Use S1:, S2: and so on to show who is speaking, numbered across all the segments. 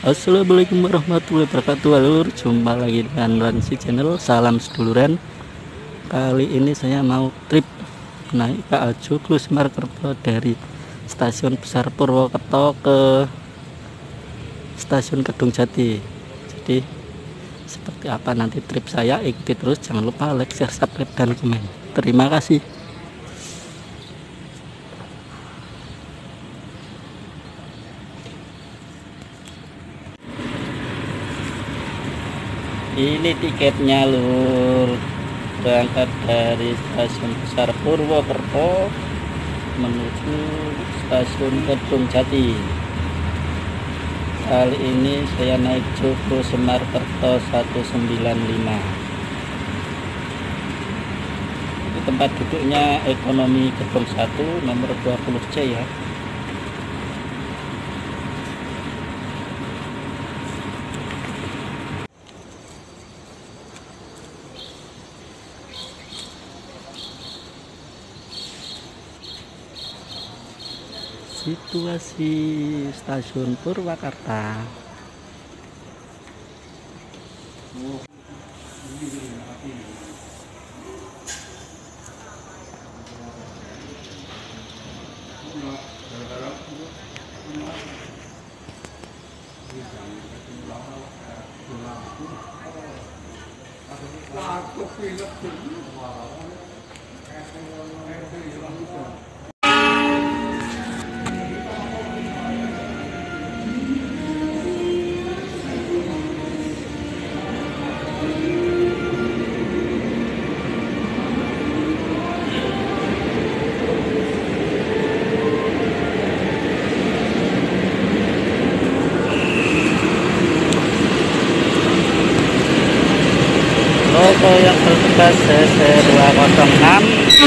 S1: Assalamualaikum warahmatullahi wabarakatuh. Halo, jumpa lagi dengan Ransi Channel. Salam seduluran. Kali ini saya mau trip naik KA Joglo Semarkerto dari stasiun besar Purwokerto ke stasiun Kedungjati. Jadi seperti apa nanti trip saya, ikuti terus, jangan lupa like, share, subscribe, dan komen. Terima kasih. Ini tiketnya lur, berangkat dari stasiun besar Purwokerto menuju stasiun Kedungjati. Kali ini saya naik Joglo Semarkerto 195. Itu tempat duduknya ekonomi gedung 1 nomor 20C ya. Situasi stasiun Purwakarta. Logo yang bertugas CC 206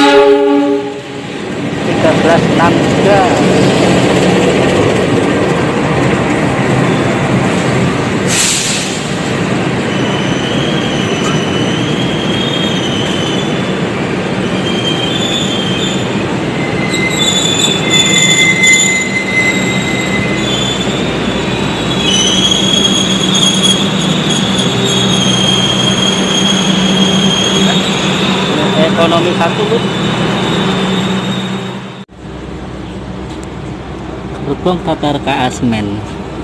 S1: 1363. Ekonomi 1 Lur. Gerbong bakar KA Semen.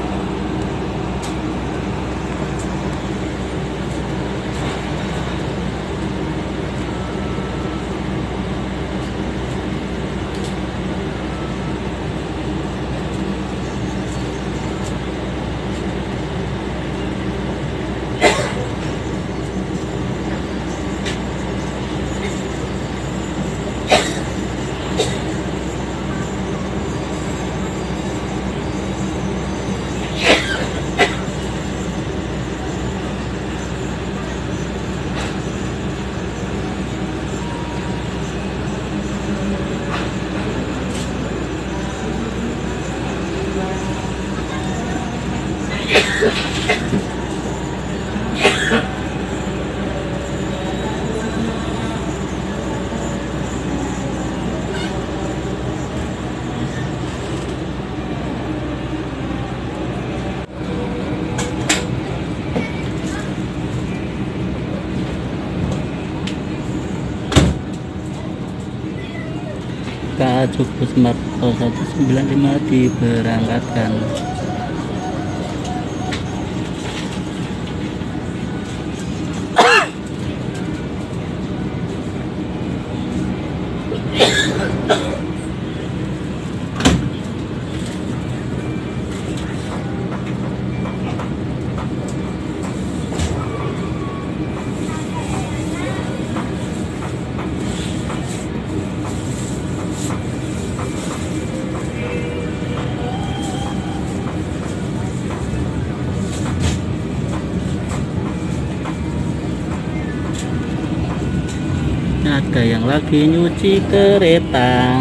S1: KA Joglo Semarkerto 195 diberangkatkan. Ada yang lagi nyuci kereta.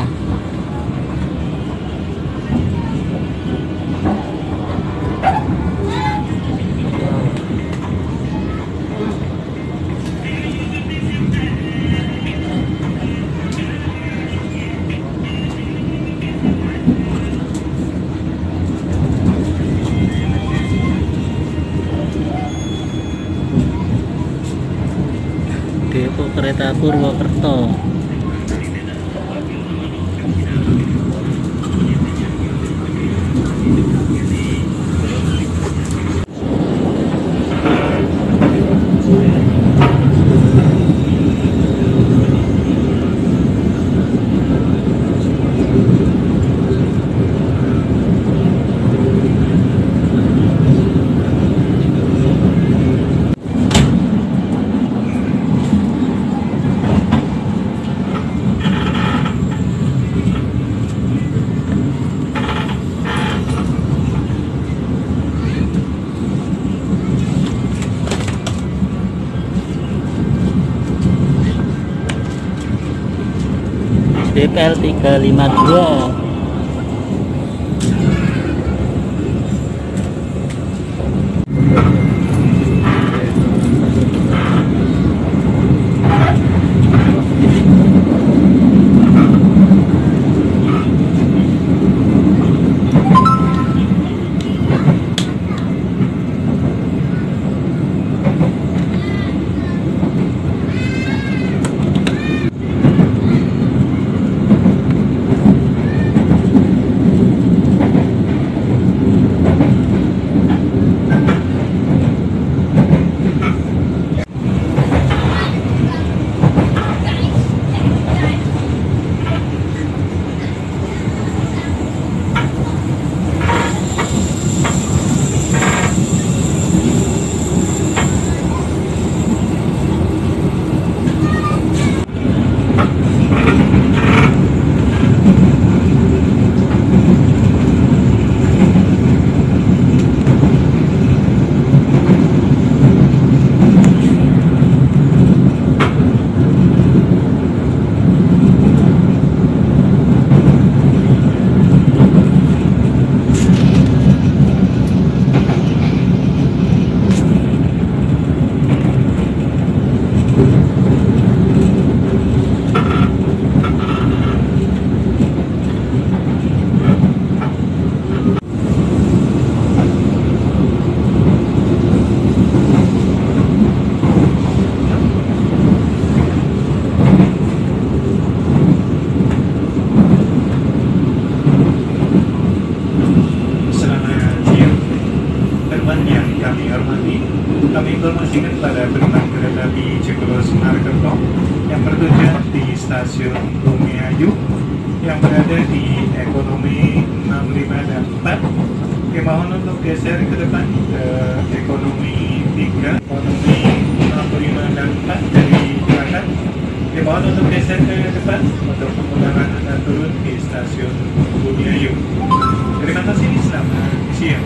S1: Depo Kereta Purwokerto. DPL 352.
S2: Kami informasikan pada penumpang kereta api Cekolo Semarkerto yang bertujuan di stasiun Bumiayu yang berada di ekonomi 65 dan 4. Mohon untuk geser ke depan ke ekonomi 3, ekonomi 65 dan 4 dari belakang. Mohon untuk geser ke depan untuk pemulangan Anda turun di stasiun Bumiayu. Terima kasih, selamat siang.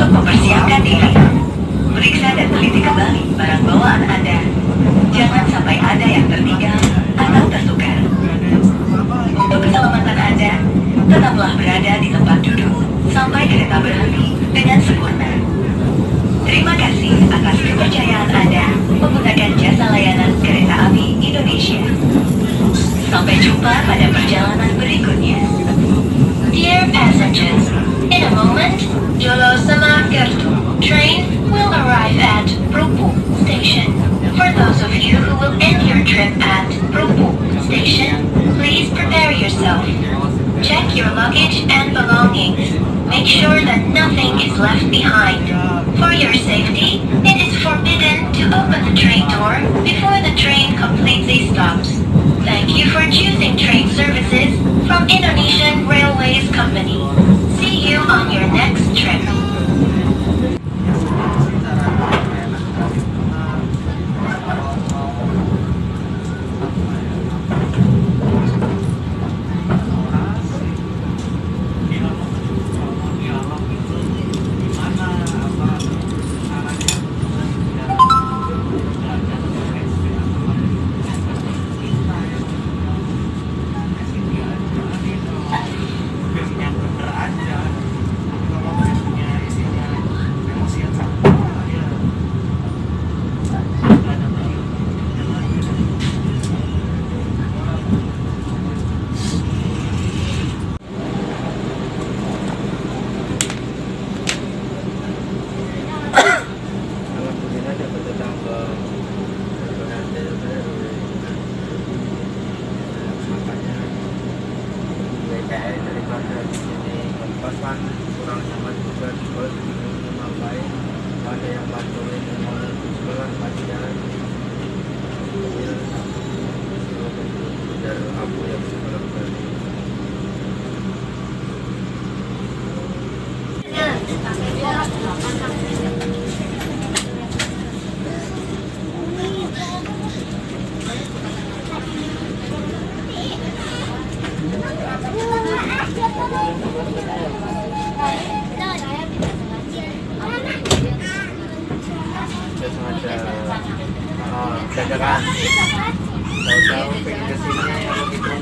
S3: mempersiapkan diri. Periksa dan teliti kembali barang bawaan Anda. Jangan sampai ada yang tertinggal atau tertukar. Untuk keselamatan Anda, tetaplah berada di tempat duduk sampai kereta berhenti dengan sempurna. Terima kasih atas kepercayaan Anda menggunakan jasa layanan kereta api Indonesia. Sampai jumpa pada perjalanan berikutnya. Dear passengers, in a moment, Jolo Samarkerto train will arrive at Propo station. For those of you who will end your trip at Propo station, please prepare yourself. Check your luggage and belongings. Make sure that nothing is left behind. For your safety, it is forbidden to open the train door before the train completely stops. Thank you for choosing train services from Indonesian Railways Company. See you on your next trip.
S4: Kurang nyaman juga ngapain, ada yang bantuin sekolah pasti jalan dari aku yang sekolah tadi. Dadakan, tahu-tahu pengen kesini gitu.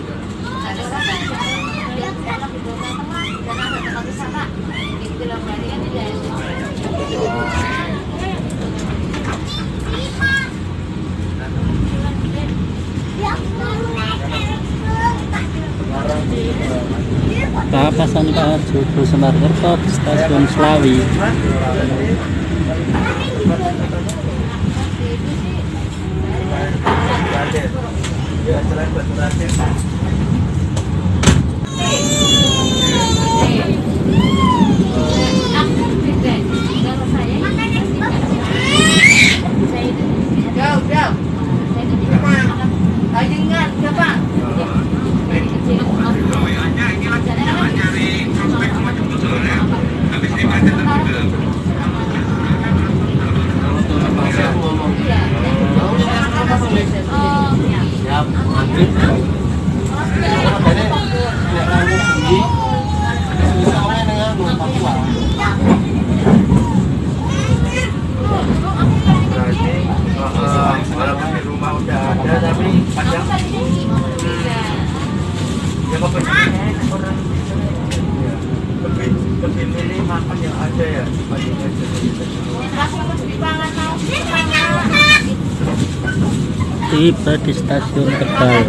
S1: Kapasan Pak Arjo Klus Markerto di Stasiun Slawi.
S4: Ya, selain bertransit.
S5: Jauh. Ajengan, siapa?
S4: Walaupun di rumah udah ada, tapi kadang ya lebih milih makan yang ada ya dibandingkan
S1: Tiba di Stasiun Tegal.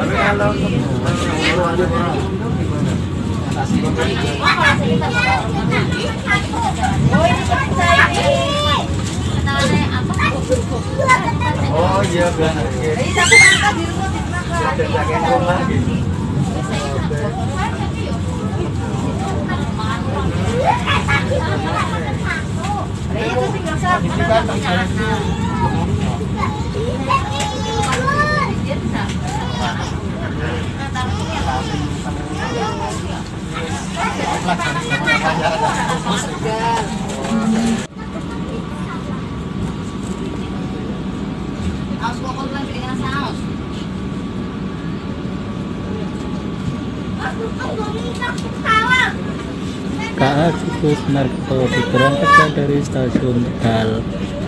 S4: Oh iya benar. Jagain rumah gitu.
S1: KA Cukus Marketo diberangkatkan dari stasiun Tegal.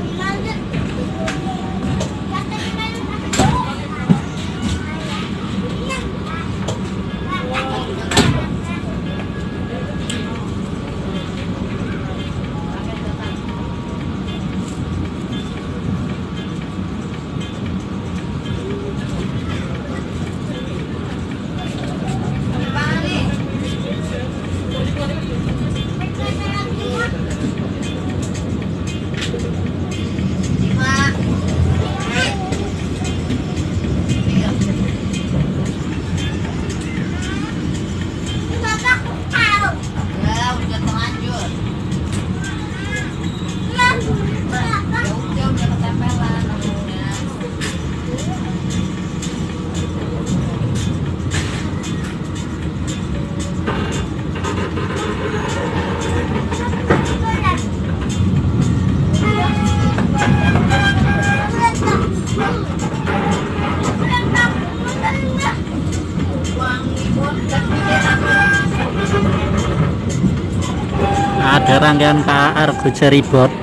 S1: Ada rangkaian KA Argo Jeribot.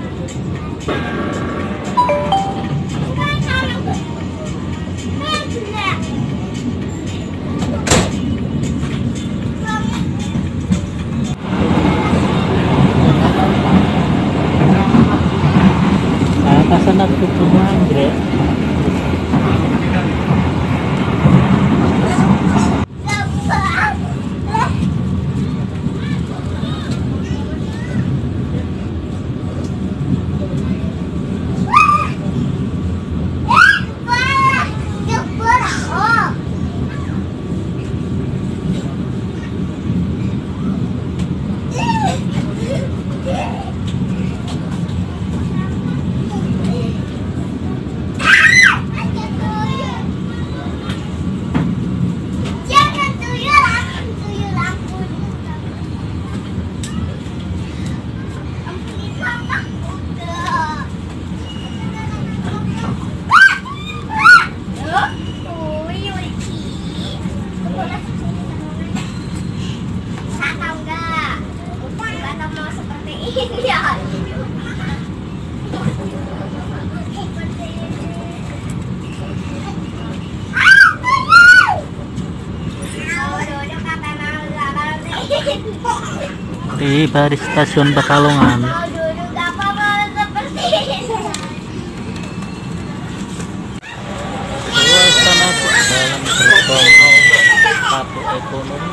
S1: Atasan aku cuma Anggrek. Tiba di stasiun Pekalongan. Suasana dalam gerbong satu ekonomi.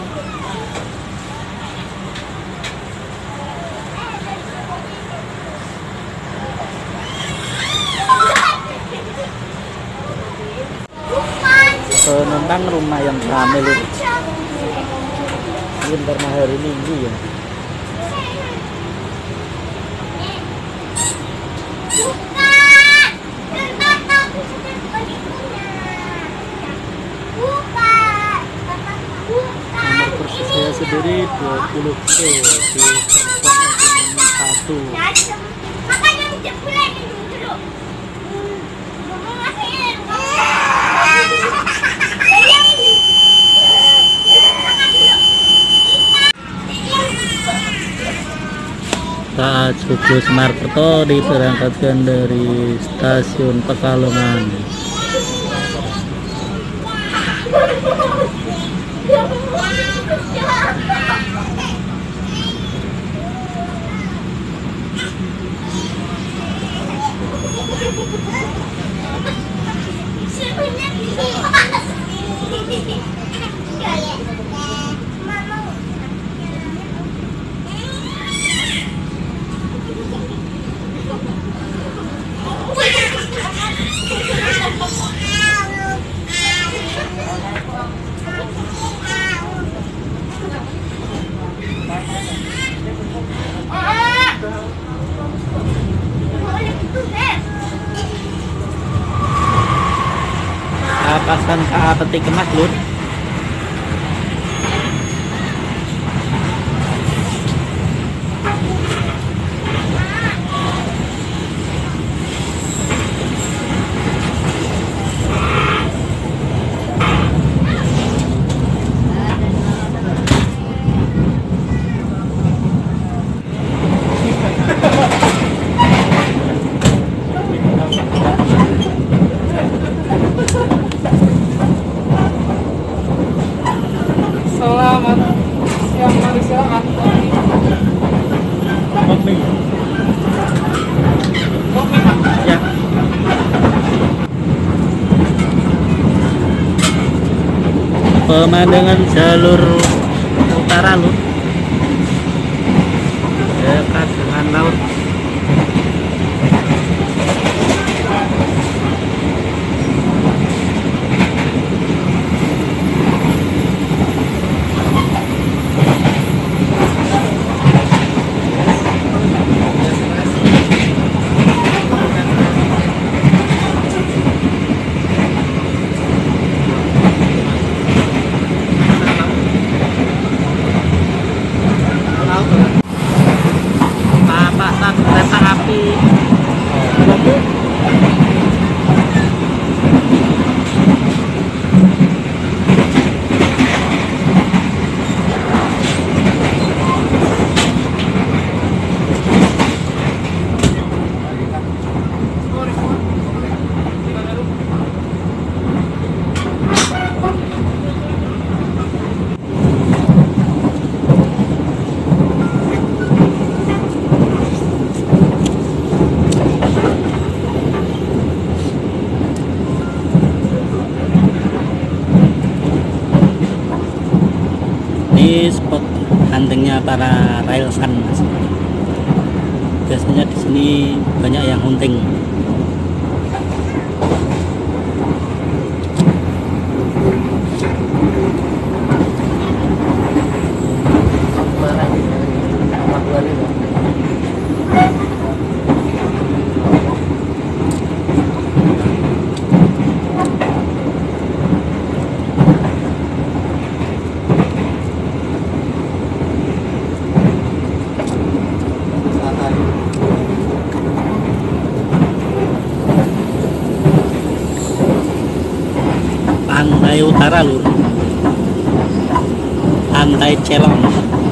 S1: Penumpang lumayan ramai loh. Ini karena hari Minggu ya. Nomor kursi saya sendiri 20 C di gerbong ekonomi 1. KA Cukus Marketo diberangkatkan dari stasiun Pekalongan. Pasan KA Peti Kemas Lur. pemandangan jalur utara lur, dekat dengan laut. Papasan kereta api ini spot huntingnya para railfan. Biasanya di sini banyak yang hunting. Pantai utara lur, Pantai Celong.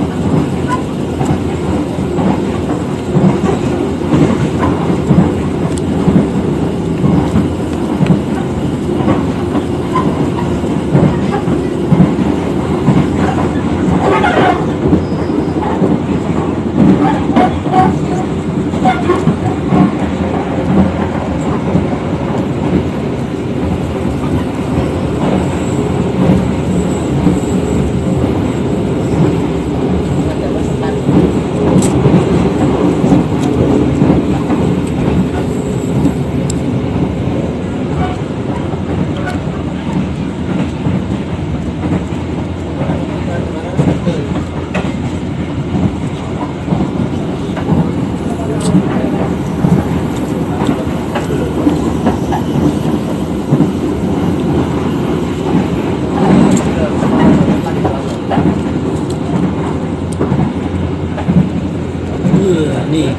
S1: Nih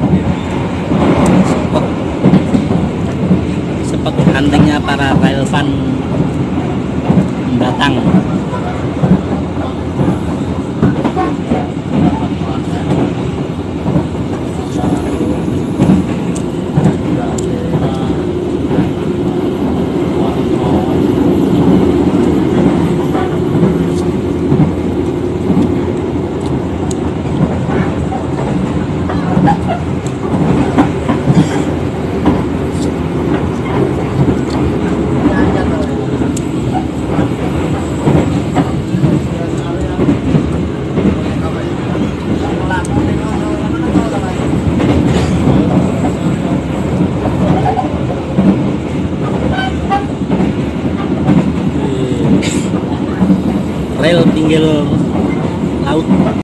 S1: spot huntingnya para railfan mendatang. Rel pinggir laut.